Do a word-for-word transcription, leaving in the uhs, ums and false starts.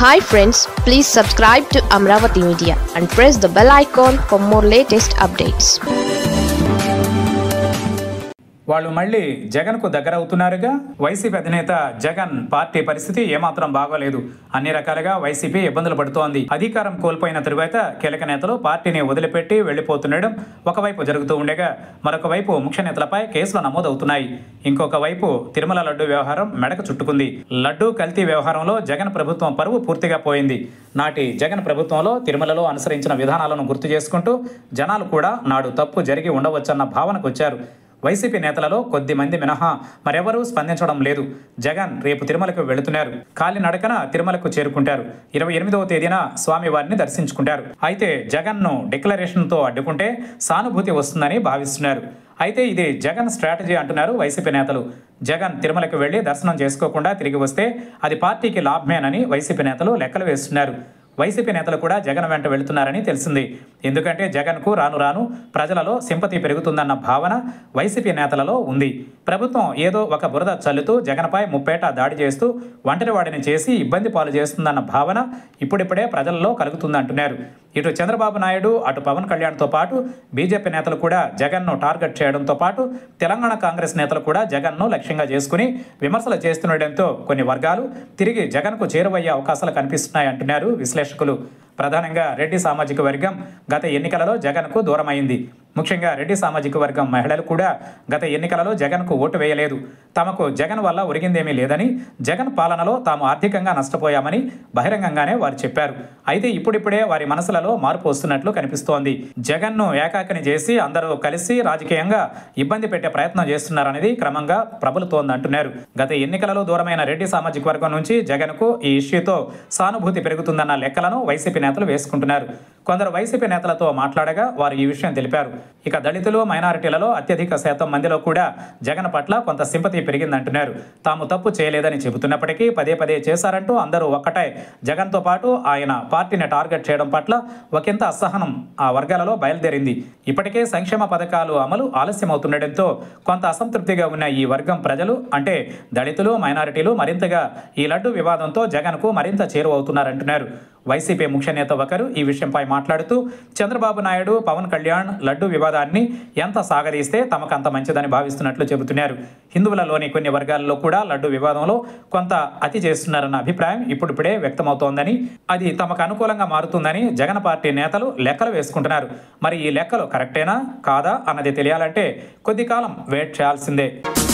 Hi friends, please subscribe to Amravati Media and press the bell icon for more latest updates. వాళ్ళు మళ్ళీ జగన్కు దగ్గర అవుతున్నారుగా. YCP అధినేత Jagan party పరిస్థితి ఏమాత్రం బాగోలేదు. అన్ని రకాలుగా వైసీపీ ఇబ్బందులు పడుతోంది. అధికారం కోల్పోయిన తరువాత కీలక నేతలు పార్టీని వదిలిపెట్టి వెళ్లిపోతుండడం ఒకవైపు జరుగుతూ ఉండగా, మరొక వైపు ముఖ్య నేతలపై కేసులు నమోదవుతున్నాయి. ఇంకొక వైపు తిరుమల లడ్డు వ్యవహారం మెడకు చుట్టుకుంది. లడ్డు కల్తీ వ్యవహారంలో జగన్ ప్రభుత్వం పరువు పూర్తిగా పోయింది. నాటి జగన్ ప్రభుత్వంలో తిరుమలలో అనుసరించిన విధానాలను గుర్తు చేసుకుంటూ జనాలు కూడా నాడు తప్పు జరిగి ఉండవచ్చన్న భావనకు వచ్చారు. వైసీపీ నేతలలో కొద్ది మంది మినహా మరెవరూ స్పందించడం లేదు. జగన్ రేపు తిరుమలకు వెళుతున్నారు. కాలినడకన తిరుమలకు చేరుకుంటారు. ఇరవై ఎనిమిదవ తేదీన స్వామివారిని దర్శించుకుంటారు. అయితే జగన్ను డిక్లరేషన్తో అడ్డుకుంటే సానుభూతి వస్తుందని భావిస్తున్నారు. అయితే ఇది జగన్ స్ట్రాటజీ అంటున్నారు వైసీపీ నేతలు. జగన్ తిరుమలకు వెళ్లి దర్శనం చేసుకోకుండా తిరిగి వస్తే అది పార్టీకి లాభమేనని వైసీపీ నేతలు లెక్కలు వేస్తున్నారు. వైసీపీ నేతలు కూడా జగన్ వెంట వెళుతున్నారని తెలిసింది. ఎందుకంటే జగన్కు రాను రాను ప్రజలలో సింపతి పెరుగుతుందన్న భావన వైసీపీ నేతలలో ఉంది. ప్రభుత్వం ఏదో ఒక బురద చల్లుతూ జగన్పై ముప్పేట దాడి చేస్తూ ఒంటరివాడిని చేసి ఇబ్బంది పాలు చేస్తుందన్న భావన ఇప్పుడిప్పుడే ప్రజల్లో కలుగుతుందంటున్నారు. ఇటు చంద్రబాబు నాయుడు, అటు పవన్ కళ్యాణ్తో పాటు బీజేపీ నేతలు కూడా జగన్ను టార్గెట్ చేయడంతో పాటు తెలంగాణ కాంగ్రెస్ నేతలు కూడా జగన్ను లక్ష్యంగా చేసుకుని విమర్శలు చేస్తుండటంతో కొన్ని వర్గాలు తిరిగి జగన్కు చేరువయ్యే అవకాశాలు కనిపిస్తున్నాయంటున్నారు విశ్లేషకులు. ప్రధానంగా రెడ్డి సామాజిక వర్గం గత ఎన్నికలలో జగన్కు దూరమైంది. ముఖ్యంగా రెడ్డి సామాజిక వర్గం మహిళలు కూడా గత ఎన్నికలలో జగన్కు ఓటు వేయలేదు. తమకు జగన్ వల్ల ఒరిగిందేమీ లేదని, జగన్ పాలనలో తాము ఆర్థికంగా నష్టపోయామని బహిరంగంగానే వారు చెప్పారు. అయితే ఇప్పుడిప్పుడే వారి మనసులలో మార్పు వస్తున్నట్లు కనిపిస్తోంది. జగన్ను ఏకాకిని చేసి అందరూ కలిసి రాజకీయంగా ఇబ్బంది పెట్టే ప్రయత్నం చేస్తున్నారనేది క్రమంగా ప్రబలుతోందంటున్నారు. గత ఎన్నికలలో దూరమైన రెడ్డి సామాజిక వర్గం నుంచి జగన్కు ఈ ఇష్యూతో సానుభూతి పెరుగుతుందన్న లెక్కలను వైసీపీ నేతలు వేసుకుంటున్నారు. కొందరు వైసీపీ నేతలతో మాట్లాడగా వారు ఈ విషయం తెలిపారు. ఇక దళితులు, మైనారిటీలలో అత్యధిక శాతం మందిలో కూడా జగన్ పట్ల కొంత సింపతి పెరిగిందంటున్నారు. తాము తప్పు చేయలేదని చెబుతున్నప్పటికీ పదే పదే చేశారంటూ అందరూ ఒక్కటే జగన్తో పాటు ఆయన పార్టీని టార్గెట్ చేయడం పట్ల ఒకంత అసహనం ఆ వర్గాలలో బయలుదేరింది. ఇప్పటికే సంక్షేమ పథకాలు అమలు ఆలస్యమవుతుండటంతో కొంత అసంతృప్తిగా ఉన్న ఈ వర్గం ప్రజలు అంటే దళితులు, మైనారిటీలు మరింతగా ఈ లడ్డు వివాదంతో జగన్కు మరింత చేరువవుతున్నారంటున్నారు. వైసీపీ ముఖ్య నేత ఒకరు ఈ విషయంపై మాట్లాడుతూ చంద్రబాబు నాయుడు, పవన్ కళ్యాణ్ లడ్డు వివాదాన్ని ఎంత సాగదీస్తే తమకు అంత మంచిదని భావిస్తున్నట్లు చెబుతున్నారు. హిందువులలోని కొన్ని వర్గాల్లో కూడా లడ్డు వివాదంలో కొంత అతి చేస్తున్నారన్న అభిప్రాయం ఇప్పుడిప్పుడే వ్యక్తమవుతోందని, అది తమకు అనుకూలంగా మారుతుందని జగన్ పార్టీ నేతలు లెక్కలు వేసుకుంటున్నారు. మరి ఈ లెక్కలు కరెక్టేనా కాదా అన్నది తెలియాలంటే కొద్ది కాలం వెయిట్ చేయాల్సిందే.